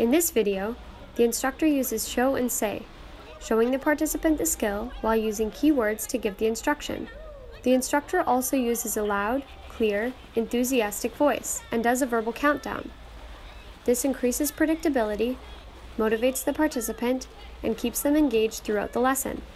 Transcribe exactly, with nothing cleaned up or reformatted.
In this video, the instructor uses show and say, showing the participant the skill while using keywords to give the instruction. The instructor also uses a loud, clear, enthusiastic voice and does a verbal countdown. This increases predictability, motivates the participant, and keeps them engaged throughout the lesson.